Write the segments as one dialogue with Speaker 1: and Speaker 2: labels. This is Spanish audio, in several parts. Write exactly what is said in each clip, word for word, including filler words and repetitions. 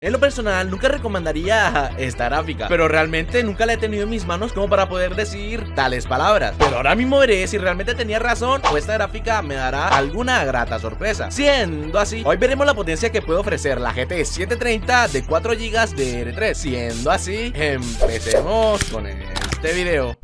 Speaker 1: En lo personal nunca recomendaría esta gráfica, pero realmente nunca la he tenido en mis manos como para poder decir tales palabras. Pero ahora mismo veré si realmente tenía razón o esta gráfica me dará alguna grata sorpresa. Siendo así, hoy veremos la potencia que puede ofrecer la G T setecientos treinta de cuatro gigas de D D R tres. Siendo así, empecemos con este video.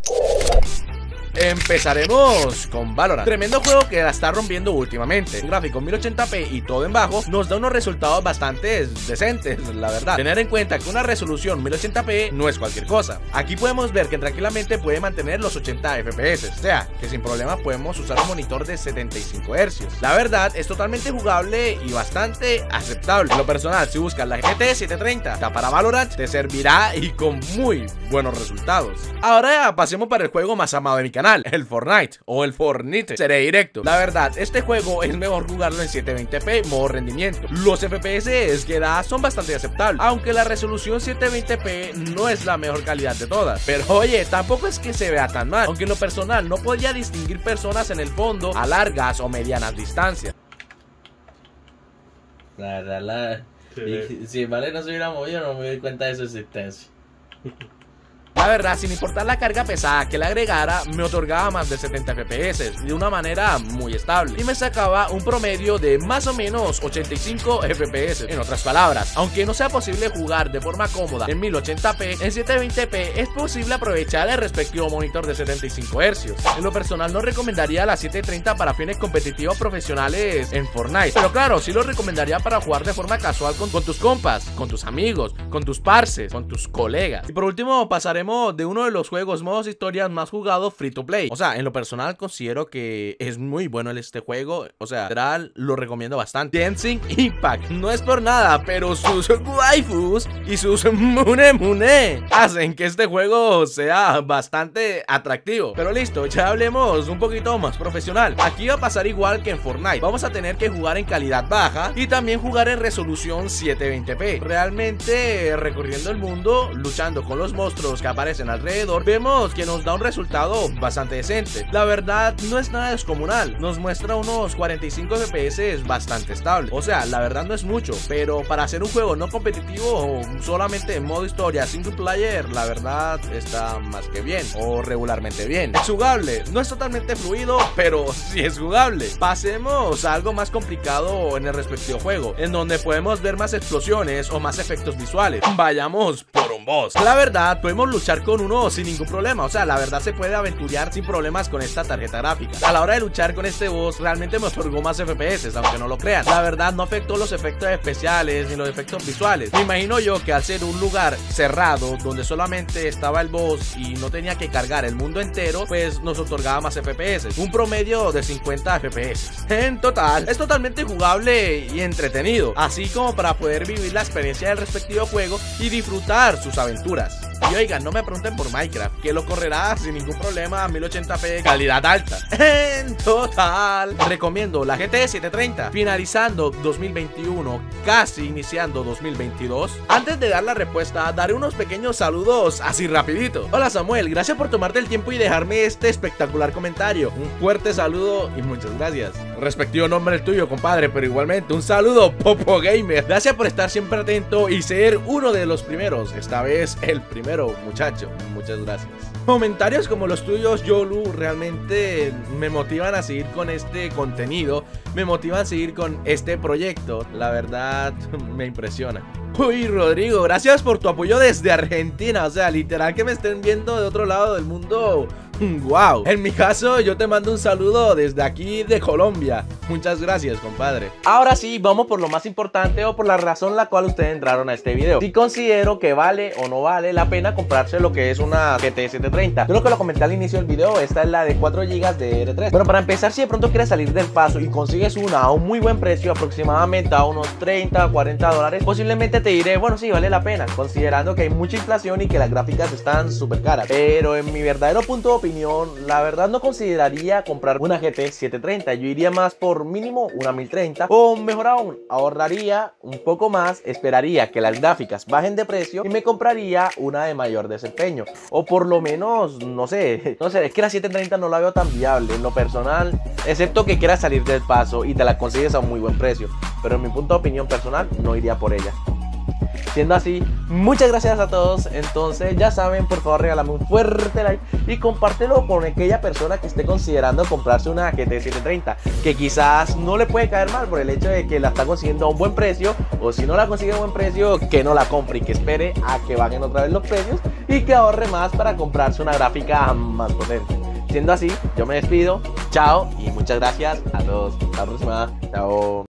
Speaker 1: Empezaremos con Valorant, tremendo juego que la está rompiendo últimamente. Un gráfico mil ochenta p y todo en bajo nos da unos resultados bastante decentes, la verdad. Tener en cuenta que una resolución mil ochenta p no es cualquier cosa. Aquí podemos ver que tranquilamente puede mantener los ochenta F P S, o sea, que sin problema podemos usar un monitor de setenta y cinco hercios. La verdad es totalmente jugable y bastante aceptable. En lo personal, si buscas la G T setecientos treinta para Valorant, te servirá y con muy buenos resultados. Ahora pasemos para el juego más amado de mi canal, el Fortnite o el Fortnite. Seré directo. La verdad, este juego es mejor jugarlo en setecientos veinte p modo rendimiento. Los F P S que da son bastante aceptables, aunque la resolución setecientos veinte p no es la mejor calidad de todas. Pero oye, tampoco es que se vea tan mal, aunque en lo personal no podría distinguir personas en el fondo a largas o medianas distancias.
Speaker 2: La verdad, la... Y si vale no se hubiera movido, no me doy cuenta de su existencia.
Speaker 1: La verdad, sin importar la carga pesada que le agregara, me otorgaba más de setenta F P S de una manera muy estable y me sacaba un promedio de más o menos ochenta y cinco F P S. En otras palabras, aunque no sea posible jugar de forma cómoda en mil ochenta p, en setecientos veinte p es posible aprovechar el respectivo monitor de setenta y cinco hercios. En lo personal no recomendaría la setecientos treinta para fines competitivos profesionales en Fortnite, pero claro, sí lo recomendaría para jugar de forma casual con, con tus compas, con tus amigos, con tus parces, con tus colegas. Y por último pasaremos de uno de los juegos modos historias más jugados free to play. O sea, en lo personal considero que es muy bueno este juego. O sea, en general lo recomiendo bastante. Genshin Impact. No es por nada, pero sus waifus y sus mune mune hacen que este juego sea bastante atractivo. Pero listo, ya hablemos un poquito más profesional. Aquí va a pasar igual que en Fortnite. Vamos a tener que jugar en calidad baja y también jugar en resolución setecientos veinte p. Realmente recorriendo el mundo, luchando con los monstruos que aparecen alrededor, vemos que nos da un resultado bastante decente. La verdad no es nada descomunal, nos muestra unos cuarenta y cinco F P S bastante estable. O sea, la verdad no es mucho, pero para hacer un juego no competitivo o solamente en modo historia single player, la verdad está más que bien o regularmente bien. Es jugable, no es totalmente fluido, pero sí es jugable. Pasemos a algo más complicado en el respectivo juego, en donde podemos ver más explosiones o más efectos visuales. Vayamos por un boss. La verdad podemos luchar con uno sin ningún problema. O sea, la verdad se puede aventurear sin problemas con esta tarjeta gráfica. A la hora de luchar con este boss realmente me otorgó más F P S, aunque no lo crean. La verdad no afectó los efectos especiales ni los efectos visuales. Me imagino yo que al ser un lugar cerrado donde solamente estaba el boss y no tenía que cargar el mundo entero, pues nos otorgaba más F P S, un promedio de cincuenta F P S. En total, es totalmente jugable y entretenido, así como para poder vivir la experiencia del respectivo juego y disfrutar sus aventuras. Y oigan, no me pregunten por Minecraft, que lo correrá sin ningún problema a mil ochenta p calidad alta. En total, recomiendo la G T setecientos treinta, finalizando dos mil veintiuno, casi iniciando dos mil veintidós. Antes de dar la respuesta, daré unos pequeños saludos así rapidito. Hola Samuel, gracias por tomarte el tiempo y dejarme este espectacular comentario. Un fuerte saludo y muchas gracias. Respectivo nombre el tuyo, compadre, pero igualmente un saludo, Popo Gamer. Gracias por estar siempre atento y ser uno de los primeros, esta vez el primero, muchacho. Muchas gracias. Comentarios como los tuyos, Yolu, realmente me motivan a seguir con este contenido, me motivan a seguir con este proyecto. La verdad, me impresiona. Uy, Rodrigo, gracias por tu apoyo desde Argentina. O sea, literal que me estén viendo de otro lado del mundo. Wow. En mi caso, yo te mando un saludo desde aquí de Colombia. Muchas gracias, compadre. Ahora sí, vamos por lo más importante o por la razón la cual ustedes entraron a este video. Si considero que vale o no vale la pena comprarse lo que es una G T setecientos treinta. Yo lo que lo comenté al inicio del video, esta es la de cuatro gigas de D D R tres. Bueno, para empezar, si de pronto quieres salir del paso y consigues una a un muy buen precio, aproximadamente a unos treinta, cuarenta dólares, posiblemente te diré, bueno, sí, vale la pena, considerando que hay mucha inflación y que las gráficas están súper caras. Pero en mi verdadero punto de opinión, la verdad no consideraría comprar una G T setecientos treinta. Yo iría más por mínimo una mil treinta, o mejor aún, ahorraría un poco más, esperaría que las gráficas bajen de precio y me compraría una de mayor desempeño, o por lo menos, no sé, no sé, es que la setecientos treinta no la veo tan viable en lo personal, excepto que quieras salir del paso y te la consigues a un muy buen precio, pero en mi punto de opinión personal no iría por ella. Siendo así, muchas gracias a todos. Entonces ya saben, por favor regálame un fuerte like y compártelo con aquella persona que esté considerando comprarse una G T setecientos treinta, que quizás no le puede caer mal por el hecho de que la está consiguiendo a un buen precio, o si no la consigue a un buen precio, que no la compre y que espere a que bajen otra vez los precios y que ahorre más para comprarse una gráfica más potente. Siendo así, yo me despido, chao y muchas gracias a todos. Hasta la próxima, chao.